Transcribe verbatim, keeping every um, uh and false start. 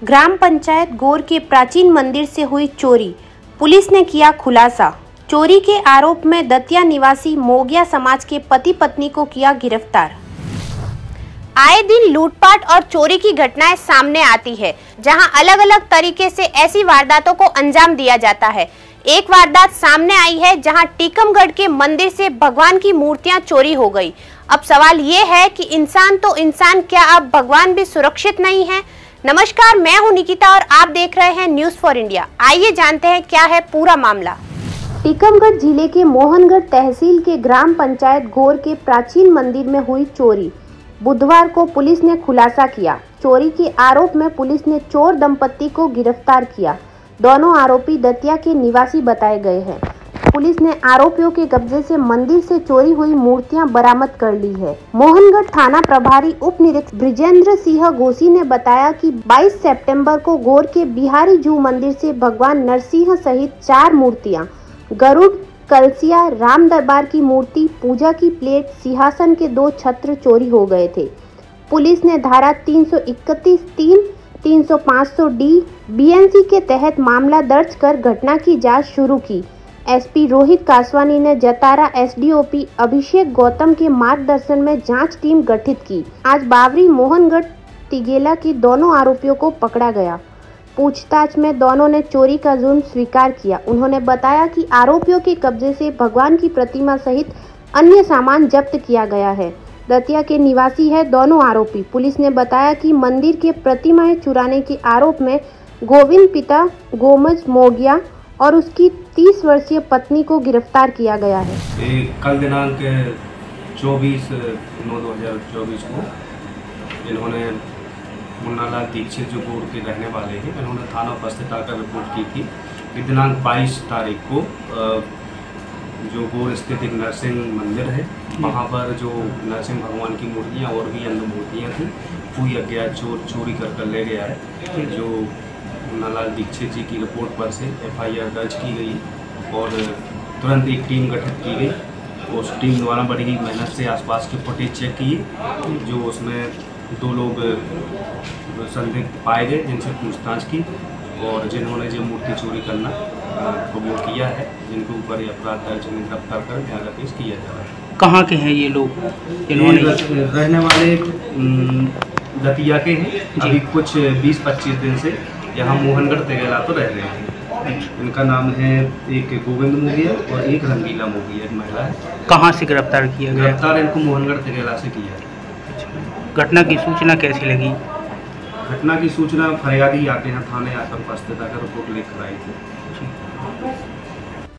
ग्राम पंचायत गौर के प्राचीन मंदिर से हुई चोरी, पुलिस ने किया खुलासा। चोरी के आरोप में दतिया निवासी मोगिया समाज के पति पत्नी को किया गिरफ्तार। आए दिन लूटपाट और चोरी की घटनाएं सामने आती है, जहां अलग अलग तरीके से ऐसी वारदातों को अंजाम दिया जाता है। एक वारदात सामने आई है जहां टीकमगढ़ के मंदिर से भगवान की मूर्तियां चोरी हो गई। अब सवाल ये है कि इंसान तो इंसान, क्या अब भगवान भी सुरक्षित नहीं है? नमस्कार, मैं हूं निकिता और आप देख रहे हैं न्यूज़ फॉर इंडिया। आइए जानते हैं क्या है पूरा मामला। टीकमगढ़ जिले के मोहनगढ़ तहसील के ग्राम पंचायत गौर के प्राचीन मंदिर में हुई चोरी। बुधवार को पुलिस ने खुलासा किया। चोरी के आरोप में पुलिस ने चोर दंपत्ति को गिरफ्तार किया। दोनों आरोपी दतिया के निवासी बताए गए हैं। पुलिस ने आरोपियों के कब्जे से मंदिर से चोरी हुई मूर्तियां बरामद कर ली है। मोहनगढ़ थाना प्रभारी उप निरीक्षक ब्रिजेंद्र सिंह गोसी ने बताया कि बाईस सितंबर को गौर के बिहारी जू मंदिर से भगवान नरसिंह सहित चार मूर्तियां, गरुड़, कलसिया, राम दरबार की मूर्ति, पूजा की प्लेट, सिंहासन के दो छत्र चोरी हो गए थे। पुलिस ने धारा तीन सौ इकतीस तीन, तीन सौ पाँच सौ डी बीएनसी के तहत मामला दर्ज कर घटना की जांच शुरू की। एसपी रोहित कासवानी ने जतारा एसडीओपी अभिषेक गौतम के मार्गदर्शन में जांच टीम गठित की। आज बावरी मोहनगढ़ तिगेला की दोनों आरोपियों को पकड़ा गया। पूछताछ में दोनों ने चोरी का जुर्म स्वीकार किया। उन्होंने बताया कि आरोपियों के कब्जे से भगवान की प्रतिमा सहित अन्य सामान जब्त किया गया है। दतिया के निवासी है दोनों आरोपी। पुलिस ने बताया कि मंदिर के प्रतिमाएं चुराने के आरोप में गोविंद पिता गोमज मोगिया और उसकी तीस वर्षीय पत्नी को गिरफ्तार किया गया है। कल दिनांक चौबीस नौ दो हजार चौबीस को इन्होंने मुन्नालाल दीक्षित जो गौर के रहने वाले हैं, इन्होंने थाना उपस्थित आकर रिपोर्ट की थी कि दिनांक बाईस तारीख को जो गौर स्थित एक नरसिंह मंदिर है, वहाँ पर जो नरसिंह भगवान की मूर्तियाँ और भी अन्य मूर्तियाँ थी, कोई अज्ञात चोर चोरी कर कर ले गया है। जो मुन्नालाल दीक्षित जी की रिपोर्ट पर से एफ आई आर दर्ज की गई और तुरंत एक टीम गठित की गई। उस टीम द्वारा बड़ी ही मेहनत से आसपास की फुटेज चेक की, जो उसमें दो लोग संदिग्ध पाए गए, जिनसे पूछताछ की और जिन्होंने जो मूर्ति चोरी करना कबूल किया है, जिनके ऊपर ये अपराध दर्ज गिरफ्तार कर न्यायालय पेश किया जा रहा है। कहाँ के हैं ये लोग? इन्होंने रहने वाले दतिया के हैं। अभी कुछ बीस पच्चीस दिन से यहाँ मोहनगढ़ तिगेला तो रह रहे हैं। इनका नाम है एक गोविंद मोगिया और एक रंगीला मोगिया, एक महिला है। कहाँ से गिरफ्तार किया गया? गिरफ्तार इनको मोहनगढ़ तिगेला से किया है। घटना की सूचना कैसी लगी? घटना की सूचना फरियादी आते हैं थाने आकर उपस्थित आकर रिपोर्ट लेकर आई थी।